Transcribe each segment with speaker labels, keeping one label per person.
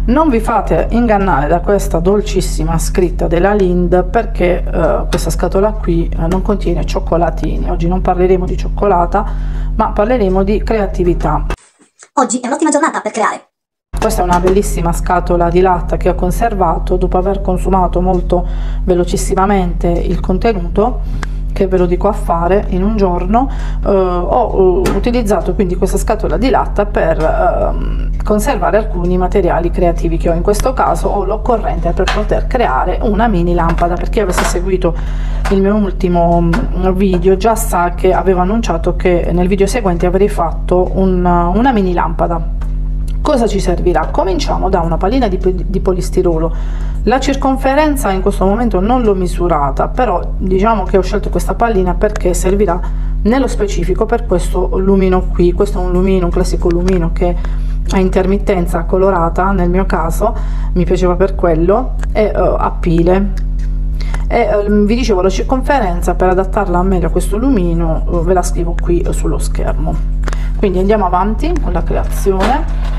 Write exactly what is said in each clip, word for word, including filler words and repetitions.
Speaker 1: Non vi fate ingannare da questa dolcissima scritta della Lindt, perché eh, questa scatola qui eh, non contiene cioccolatini. Oggi non parleremo di cioccolata, ma parleremo di creatività.
Speaker 2: Oggi è un'ottima giornata per creare.
Speaker 1: Questa è una bellissima scatola di latta che ho conservato dopo aver consumato molto velocissimamente il contenuto, che ve lo dico a fare in un giorno. eh, ho uh, utilizzato quindi questa scatola di latta per uh, conservare alcuni materiali creativi che ho. In questo caso ho l'occorrente per poter creare una mini lampada. Per chi avesse seguito il mio ultimo video già sa che avevo annunciato che nel video seguente avrei fatto un, una mini lampada. Cosa ci servirà? Cominciamo da una pallina di, di polistirolo. La circonferenza in questo momento non l'ho misurata, però diciamo che ho scelto questa pallina perché servirà nello specifico per questo lumino qui. Questo è un lumino, un classico lumino che a intermittenza colorata, nel mio caso mi piaceva per quello, e uh, a pile. E uh, vi dicevo, la circonferenza per adattarla meglio a questo lumino uh, ve la scrivo qui uh, sullo schermo. Quindi andiamo avanti con la creazione.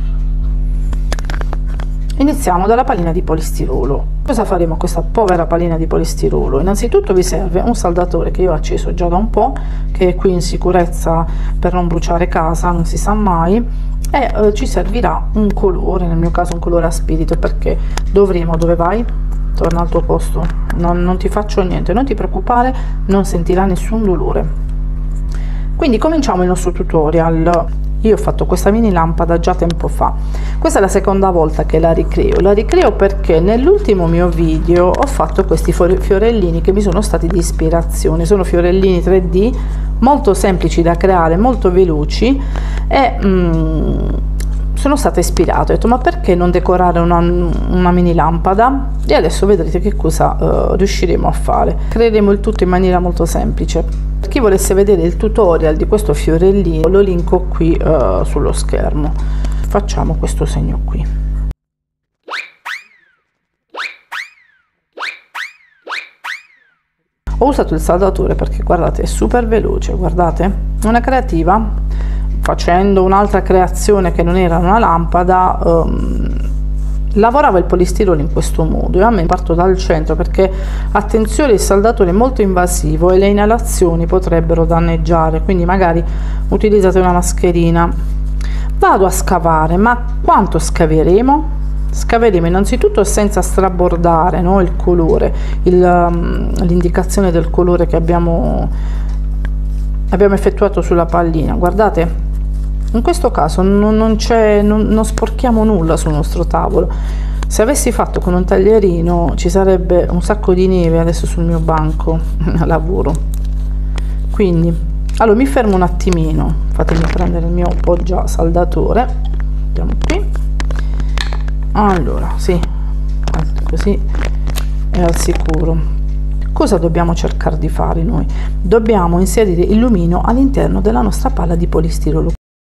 Speaker 1: Iniziamo dalla pallina di polistirolo. Cosa faremo a questa povera pallina di polistirolo? Innanzitutto vi serve un saldatore che io ho acceso già da un po', che è qui in sicurezza per non bruciare casa, non si sa mai, e eh, ci servirà un colore, nel mio caso un colore a spirito, perché dovremo, dove vai? Torna al tuo posto, non, non ti faccio niente, non ti preoccupare, non sentirà nessun dolore. Quindi cominciamo il nostro tutorial. Io ho fatto questa mini lampada già tempo fa, questa è la seconda volta che la ricreo. La ricreo perché nell'ultimo mio video ho fatto questi fiorellini che mi sono stati di ispirazione. Sono fiorellini tre D molto semplici da creare, molto veloci, e mm, sono stata ispirata. Ho detto, ma perché non decorare una, una mini lampada? E adesso vedrete che cosa uh, riusciremo a fare. Creeremo il tutto in maniera molto semplice. Per chi volesse vedere il tutorial di questo fiorellino lo linko qui uh, sullo schermo. Facciamo questo segno qui. Ho usato il saldatore perché guardate è super veloce, guardate, una creativa. Facendo un'altra creazione che non era una lampada, um, lavoravo il polistirolo in questo modo, e a me parto dal centro perché attenzione, il saldatore è molto invasivo e le inalazioni potrebbero danneggiare, quindi magari utilizzate una mascherina. Vado a scavare, ma quanto scaveremo? Scaveremo innanzitutto senza strabordare, no, il colore, um, l'indicazione del colore che abbiamo, abbiamo effettuato sulla pallina. Guardate, in questo caso non, non c'è, non, non sporchiamo nulla sul nostro tavolo. Se avessi fatto con un taglierino ci sarebbe un sacco di neve adesso sul mio banco a lavoro. Quindi allora mi fermo un attimino, fatemi prendere il mio poggia saldatore, andiamo qui. Allora sì, così è al sicuro. Cosa dobbiamo cercare di fare noi? Dobbiamo inserire il lumino all'interno della nostra palla di polistirolo.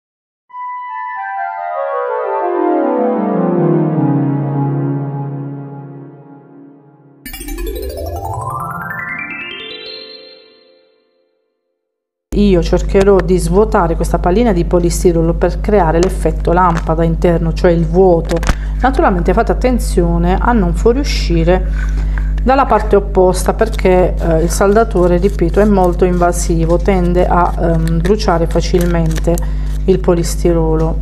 Speaker 1: Io cercherò di svuotare questa pallina di polistirolo per creare l'effetto lampada interno, cioè il vuoto. Naturalmente fate attenzione a non fuoriuscire dalla parte opposta, perché eh, il saldatore, ripeto, è molto invasivo, tende a ehm, bruciare facilmente il polistirolo.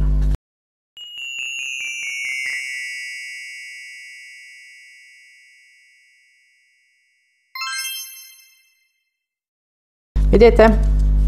Speaker 1: Vedete?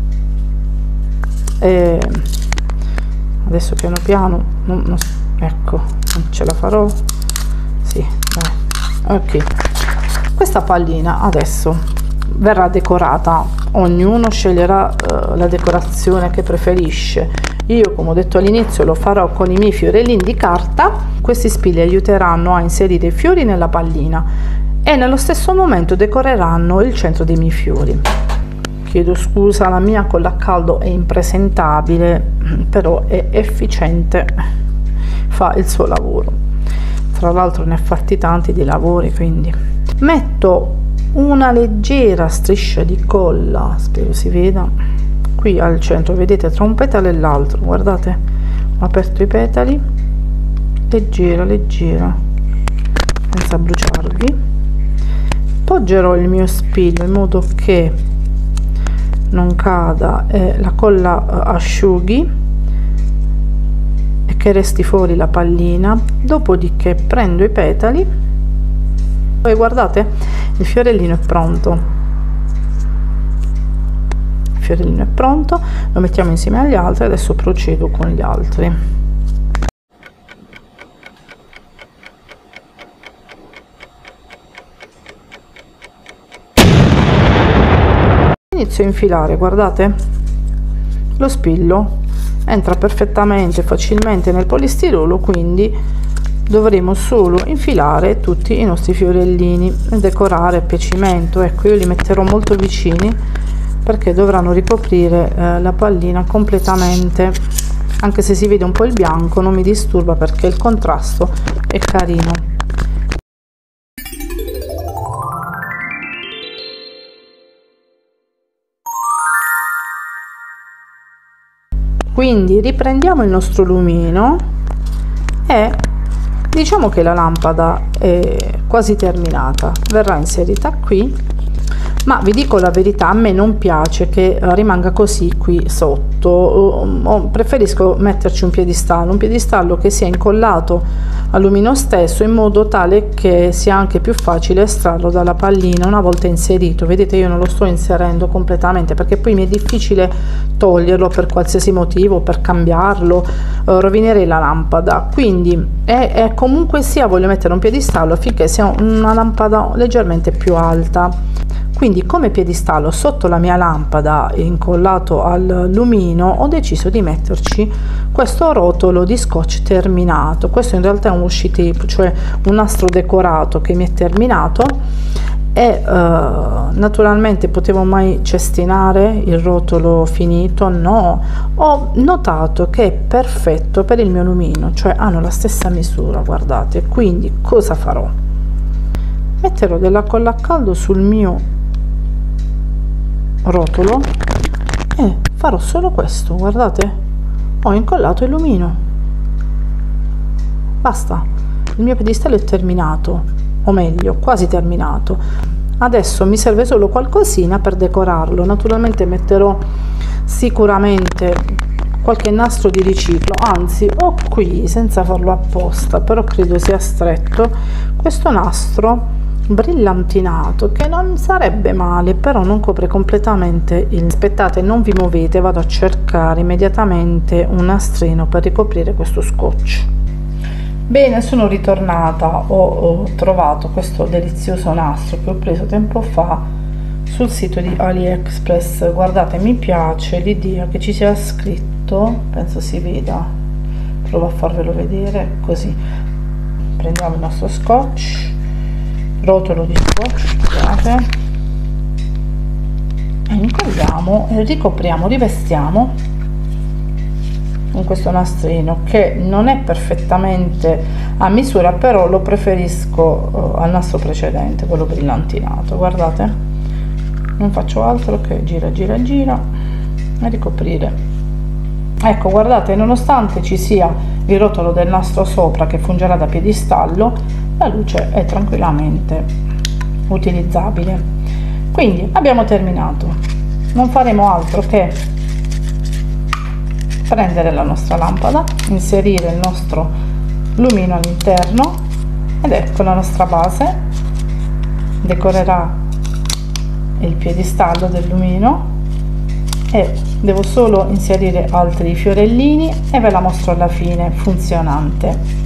Speaker 1: E adesso piano piano non, non, ecco, non ce la farò. Sì, dai. Ok, questa pallina adesso verrà decorata, ognuno sceglierà uh, la decorazione che preferisce. Io, come ho detto all'inizio, lo farò con i miei fiorellini di carta. Questi spilli aiuteranno a inserire i fiori nella pallina e nello stesso momento decoreranno il centro dei miei fiori. Chiedo scusa, la mia colla a caldo è impresentabile, però è efficiente, fa il suo lavoro. Tra l'altro ne ha fatti tanti di lavori, quindi metto una leggera striscia di colla, spero si veda, qui al centro, vedete, tra un petalo e l'altro. Guardate, ho aperto i petali leggera leggera senza bruciarvi. Poggerò il mio spillo in modo che non cada e la colla asciughi e che resti fuori la pallina. Dopodiché prendo i petali e guardate, il fiorellino è pronto. Il fiorellino è pronto, lo mettiamo insieme agli altri. Adesso procedo con gli altri. Inizio a infilare, guardate, lo spillo entra perfettamente facilmente nel polistirolo, quindi dovremo solo infilare tutti i nostri fiorellini e decorare a piacimento. Ecco, io li metterò molto vicini perché dovranno ricoprire eh, la pallina completamente, anche se si vede un po' il bianco non mi disturba perché il contrasto è carino. Quindi riprendiamo il nostro lumino e diciamo che la lampada è quasi terminata, verrà inserita qui, ma vi dico la verità, a me non piace che rimanga così qui sotto, o preferisco metterci un piedistallo, un piedistallo che sia incollato al lumino stesso in modo tale che sia anche più facile estrarlo dalla pallina una volta inserito. Vedete, io non lo sto inserendo completamente perché poi mi è difficile toglierlo per qualsiasi motivo, per cambiarlo, eh, rovinerei la lampada. Quindi è, è comunque sia voglio mettere un piedistallo affinché sia una lampada leggermente più alta. Quindi come piedistallo sotto la mia lampada incollato al lumino ho deciso di metterci questo rotolo di scotch terminato. Questo in realtà è un washi tape, cioè un nastro decorato che mi è terminato, e uh, naturalmente potevo mai cestinare il rotolo finito? No, ho notato che è perfetto per il mio lumino, cioè hanno la stessa misura, guardate. Quindi cosa farò? Metterò della colla a caldo sul mio rotolo e farò solo questo, guardate, ho incollato il lumino, basta, il mio piedistallo è terminato, o meglio quasi terminato. Adesso mi serve solo qualcosina per decorarlo. Naturalmente metterò sicuramente qualche nastro di riciclo, anzi ho qui, senza farlo apposta, però credo sia stretto, questo nastro brillantinato che non sarebbe male, però non copre completamente il... Aspettate, non vi muovete, vado a cercare immediatamente un nastrino per ricoprire questo scotch. Bene, sono ritornata, ho, ho trovato questo delizioso nastro che ho preso tempo fa sul sito di AliExpress. Guardate, mi piace l'idea che ci sia scritto, penso si veda, provo a farvelo vedere così. Prendiamo il nostro scotch, rotolo di scotch, scusate, e incolliamo e ricopriamo, rivestiamo con questo nastrino che non è perfettamente a misura, però lo preferisco uh, al nastro precedente, quello brillantinato. Guardate, non faccio altro che gira gira gira e ricoprire. Ecco, guardate, nonostante ci sia il rotolo del nastro sopra che fungerà da piedistallo, la luce è tranquillamente utilizzabile. Quindi abbiamo terminato, non faremo altro che prendere la nostra lampada, inserire il nostro lumino all'interno ed ecco la nostra base. Decorerà il piedistallo del lumino e devo solo inserire altri fiorellini e ve la mostro alla fine funzionante.